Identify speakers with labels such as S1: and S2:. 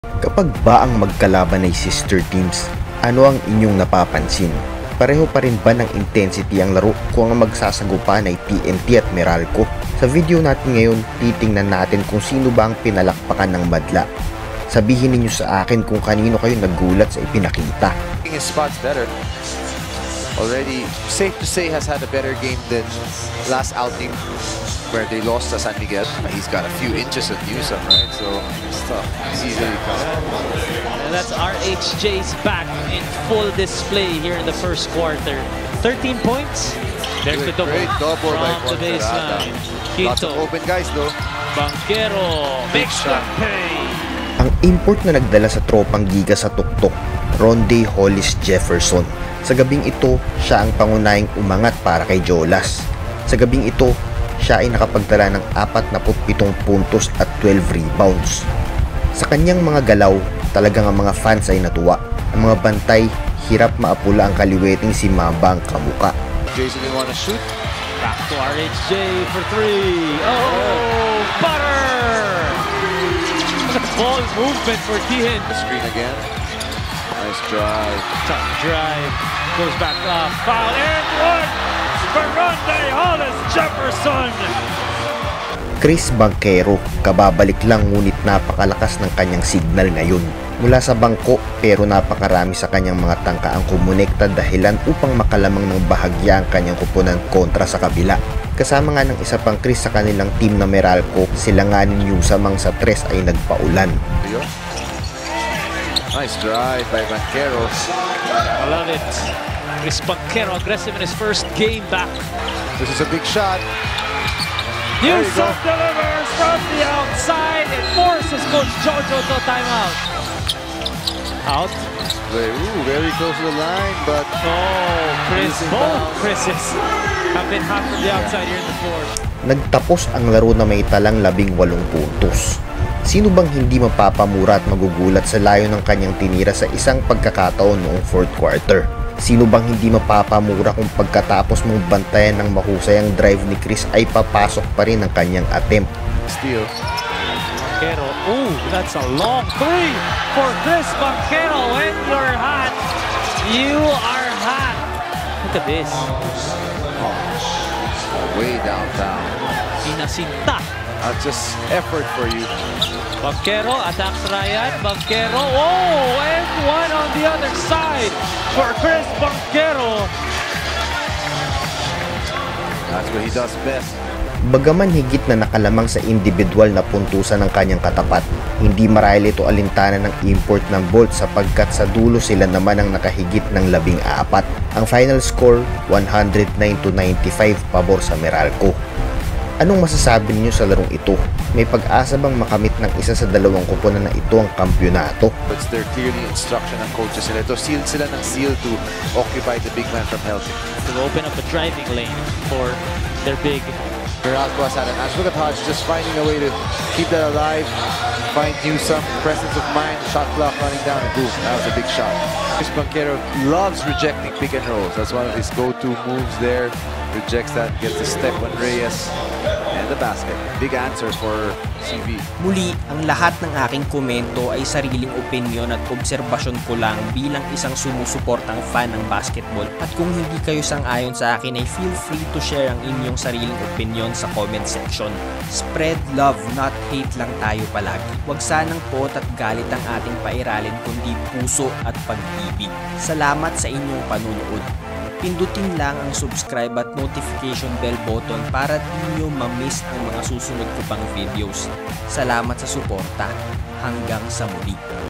S1: Kapag ba ang magkalaban ay sister teams, ano ang inyong napapansin? Pareho pa rin ba ng intensity ang laro kung ang magsasagupan ay TNT at Meralco? Sa video natin ngayon, titingnan natin kung sino ba ang pinalakpakan ng madla. Sabihin ninyo sa akin kung kanino kayo nagulat sa ipinakita.
S2: His spots better. Already, safe to say, has had a better game than last outing where they lost to San Miguel. He's got a few inches of Newsome, right? So it's tough. It's easily tough.
S3: And that's RHJ's back in full display here in the first quarter. 13 points. There's the double,
S2: Great double by
S3: from the baseline.
S2: Lots of
S3: Quinto,
S2: open guys though.
S3: Banquero, makes the pay.
S1: Ang import na nagdala sa tropang giga sa tuktok, Ronde Hollis Jefferson. Sa gabing ito, siya ang pangunahing umangat para kay Jolas. Sa gabing ito, siya ay nakapagtala ng 47 puntos at 12 rebounds. Sa kanyang mga galaw, talagang ang mga fans ay natuwa. Ang mga bantay, hirap maapula ang kaliweting si Mamba ang kamuka.
S2: Jason, you wanna shoot?
S3: Back to RHJ for three. Oh, butter! Look at the ball movement for Tihin.
S2: The screen again. Nice drive.
S3: Tough drive. Goes back up. Foul and one for Ronde Hollis Jefferson.
S1: Chris Banquero, kababalik lang ngunit napakalakas ng kanyang signal ngayon. Mula sa bangko pero napakarami sa kanyang mga tangka ang kumonekta dahilan upang makalamang ng bahagya ang kanyang kupunan kontra sa kabila. Kasama nga ng isa pang Chris sa kanilang team na Meralco, sila nga ni Newsome ang sa tres ay nagpaulan.
S2: Nice drive by Banquero.
S3: I love it. Chris Banquero aggressive in his first game back.
S2: This is a big shot.
S3: Newsome delivers from the outside and forces Coach Jojo to timeout. Out.
S2: Very close to the line, but
S3: Chris, both Chris's have been hot from the outside here in the fourth.
S1: Nagtapos ang laro na may talang 18 puntos. Sino bang hindi mapapamura at magugulat sa layo ng kanyang tinira sa isang pagkakataon noong fourth quarter? Sino bang hindi mapapamura kung pagkatapos mong bantayan ng mahusay ang drive ni Chris ay papasok pa rin ang kanyang attempt?
S2: steal.
S3: Banquero, that's a long three for Chris Banquero. When you're hot, you are hot. Look at this.
S2: Way downtown.
S3: Inasinta.
S2: That's just effort for you.
S3: Banquero attacks Ryan. Banquero, and one on the other side for Chris Banquero.
S2: That's what he does best.
S1: Bagaman higit na nakalamang sa individual na puntusan ng kanyang katapat, hindi marahil ito alintana ng import ng Bolt sapagkat sa dulo sila naman ang nakahigit ng 14. Ang final score, 109-95 pabor sa Meralco. Anong masasabi niyo sa larong ito? May pag-asa bang makamit ng isa sa dalawang kupunan na ito ang kampyonato?
S2: It's their clearly instruction ng coaches nila. Ito, seal sila ng seal to occupy the big man from Helsinki.
S3: To open up a driving lane for their big.
S2: Meralco has had an answer. Look at Hodge just finding a way to keep that alive, find Newsome, presence of mind, shot clock running down, and boom, that was a big shot. Chris Banquero loves rejecting pick and rolls. That's one of his go-to moves there. Rejects that, gets the step on Reyes, and the basket. Big answer for CV.
S4: Muli, ang lahat ng aking komento ay sariling opinyon at obserbasyon ko lang bilang isang sumusuportang fan ng basketball. At kung hindi kayo sang-ayon sa akin ay feel free to share ang inyong sariling opinyon sa comment section. Spread love, not hate lang tayo palagi. Huwag sanang pot at galit ang ating pairalin kundi puso at pag-ibig. Salamat sa inyong panunood. Pindutin lang ang subscribe at notification bell button para di nyo ma-miss ang mga susunod ko pang videos. Salamat sa suporta. Hanggang sa muli.